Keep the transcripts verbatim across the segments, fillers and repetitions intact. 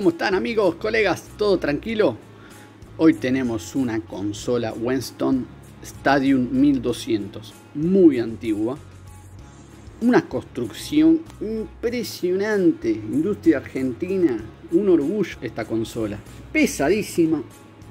¿Cómo están amigos, colegas? ¿Todo tranquilo? Hoy tenemos una consola Weston Stadium mil doscientos, muy antigua. Una construcción impresionante, industria argentina, un orgullo esta consola. Pesadísima,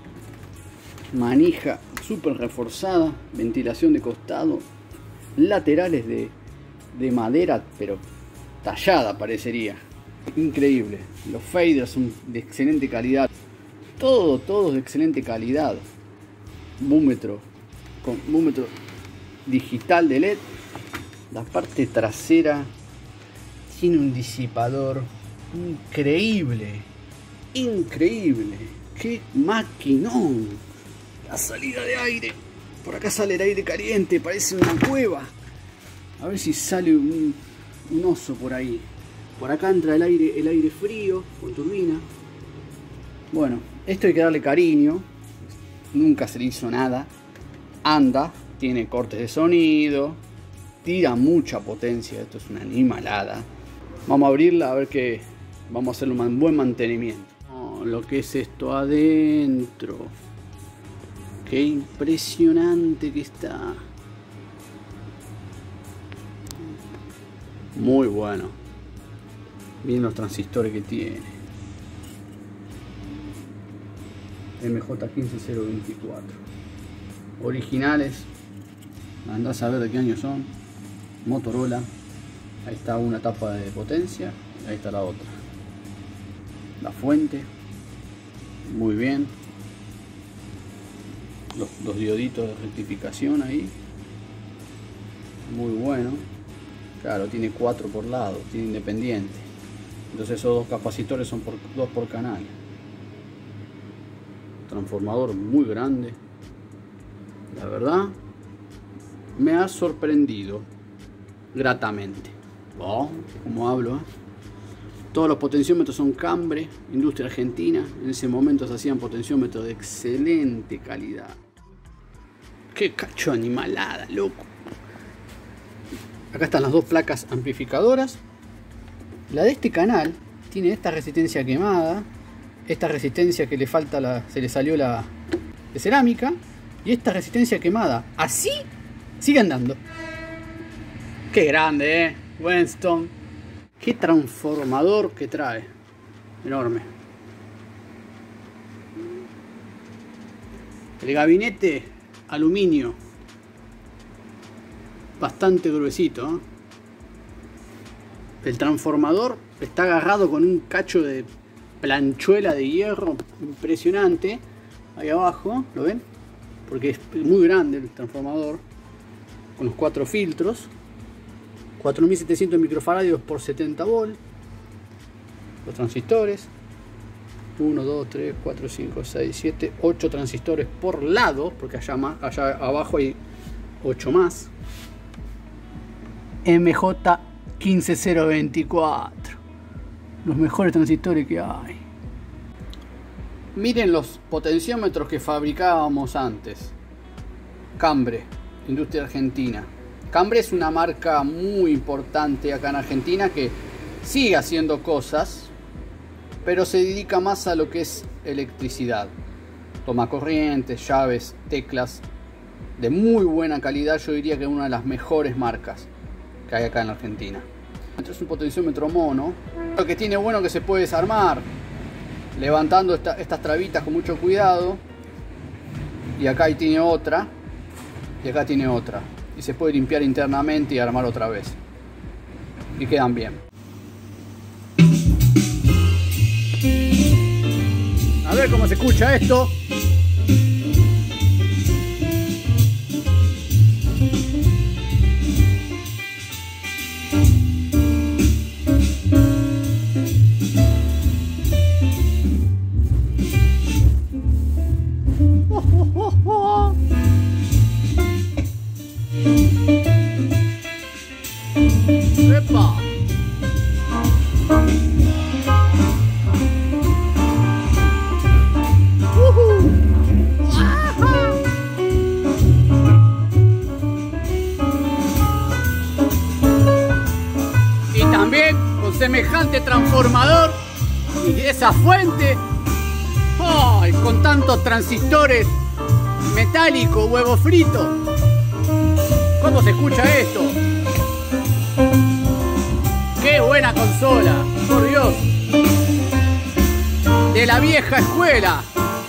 manija súper reforzada, ventilación de costado, laterales de, de madera, pero tallada parecería. Increíble, los faders son de excelente calidad, todo, todo de excelente calidad. Búmetro, con búmetro digital de L E D. La parte trasera tiene un disipador increíble, increíble, qué maquinón. La salida de aire, por acá sale el aire caliente, parece una cueva. A ver si sale un, un oso por ahí. Por acá entra el aire, el aire frío con turbina. Bueno, esto hay que darle cariño. Nunca se le hizo nada. Anda, tiene cortes de sonido, tira mucha potencia. Esto es una animalada. Vamos a abrirla a ver que vamos a hacerle un buen mantenimiento. Oh, lo que es esto adentro. Qué impresionante que está. Muy bueno. Miren los transistores que tiene. M J uno cinco cero veinticuatro. Originales. Andás a ver de qué año son. Motorola. Ahí está una tapa de potencia. Ahí está la otra. La fuente. Muy bien. Los, los dioditos de rectificación ahí. Muy bueno. Claro, tiene cuatro por lado. Tiene independiente. Entonces esos dos capacitores son por, dos por canal. Transformador muy grande. La verdad me ha sorprendido gratamente. Oh, como hablo, ¿eh? Todos los potenciómetros son Cambre, industria argentina. En ese momento se hacían potenciómetros de excelente calidad. Qué cacho animalada, loco. Acá están las dos placas amplificadoras. La de este canal tiene esta resistencia quemada, esta resistencia que le falta, la, se le salió la de cerámica, y esta resistencia quemada. Así sigue andando. Qué grande, eh, Weston. Qué transformador que trae. Enorme. El gabinete aluminio. Bastante gruesito, ¿eh? El transformador está agarrado con un cacho de planchuela de hierro impresionante. Ahí abajo, ¿lo ven? Porque es muy grande el transformador. Con los cuatro filtros. cuatro mil setecientos microfaradios por setenta volts. Los transistores. uno, dos, tres, cuatro, cinco, seis, siete, ocho transistores por lado. Porque allá, más, allá abajo hay ocho más. M J uno cinco cero veinticuatro. Los mejores transistores que hay. Miren los potenciómetros que fabricábamos antes. Cambre, industria argentina. Cambre es una marca muy importante acá en Argentina que sigue haciendo cosas, pero se dedica más a lo que es electricidad. Toma corrientes, llaves, teclas de muy buena calidad. Yo diría que es una de las mejores marcas que hay acá en la Argentina. Esto es un potenciómetro mono. Lo que tiene bueno que se puede desarmar levantando esta, estas trabitas con mucho cuidado. Y acá ahí tiene otra. Y acá tiene otra. Y se puede limpiar internamente y armar otra vez. Y quedan bien. A ver cómo se escucha esto. ¡Epa! ¡Uhú! ¡Ajá! Y también con semejante transformador Y esa fuente, ¡ay! Con tantos transistores metálicos, huevo frito. ¿Cómo se escucha esto? ¡Qué buena consola! ¡Por Dios! De la vieja escuela.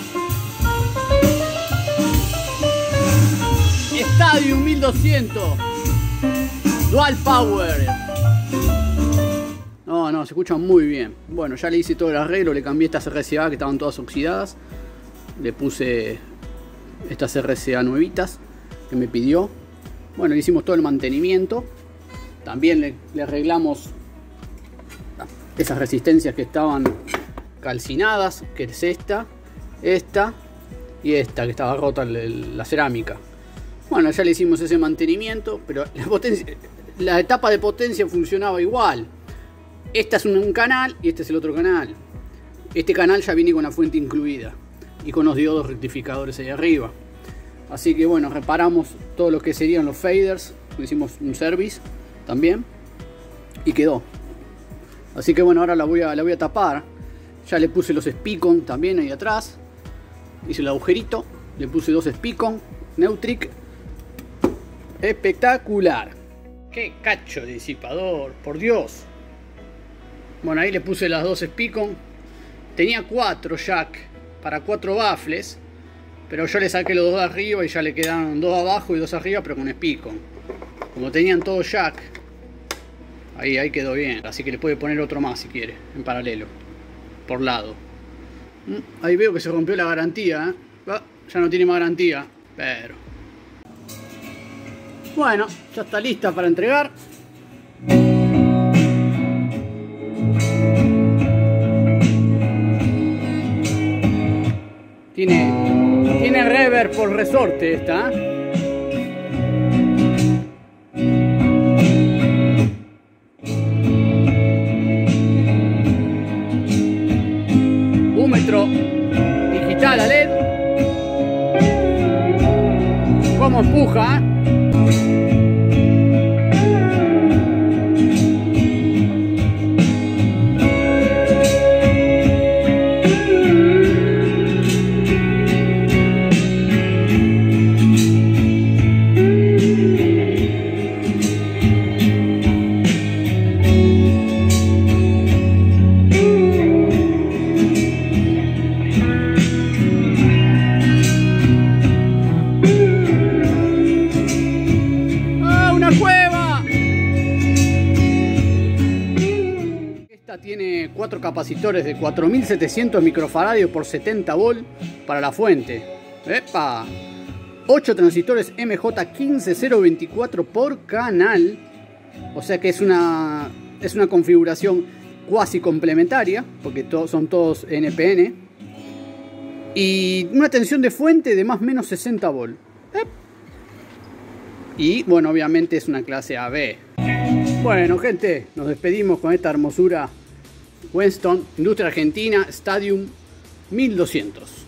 Stadium mil doscientos. Dual Power. No, no, se escucha muy bien. Bueno, ya le hice todo el arreglo. Le cambié estas R C A que estaban todas oxidadas. Le puse estas R C A nuevitas que me pidió. Bueno, le hicimos todo el mantenimiento. También le, le arreglamos esas resistencias que estaban calcinadas, que es esta, esta y esta que estaba rota la cerámica. Bueno, ya le hicimos ese mantenimiento, pero la, potencia, la etapa de potencia funcionaba igual. Esta es un, un canal y este es el otro canal. Este canal ya viene con la fuente incluida y con los diodos rectificadores ahí arriba. Así que bueno, reparamos todo lo que serían los faders, hicimos un service también y quedó. Así que bueno, ahora la voy a, la voy a tapar. Ya le puse los Spicon también ahí atrás. Hice el agujerito, le puse dos Spicon Neutric. Espectacular. Qué cacho de disipador, por Dios. Bueno, ahí le puse las dos Spicon. Tenía cuatro jack para cuatro baffles, pero yo le saqué los dos de arriba y ya le quedaron dos abajo y dos arriba, pero con Spicon. Como tenían todo jack, ahí, ahí quedó bien. Así que le puede poner otro más si quiere, en paralelo, por lado. Ahí veo que se rompió la garantía, ¿eh? Ah, ya no tiene más garantía, pero... Bueno, ya está lista para entregar. Tiene, tiene reverb por resorte esta. Búmetro digital a L E D. Como empuja, ¿eh? Tiene cuatro capacitores de cuatro mil setecientos microfaradios por setenta volt para la fuente. ¡Epa! ocho transistores M J quince cero veinticuatro por canal. O sea que es una, es una configuración cuasi complementaria, porque to, son todos N P N. Y una tensión de fuente de más o menos sesenta volt. ¡Ep! Y bueno, obviamente es una clase A B. Bueno, gente, nos despedimos con esta hermosura Weston, Industria Argentina, Stadium mil doscientos.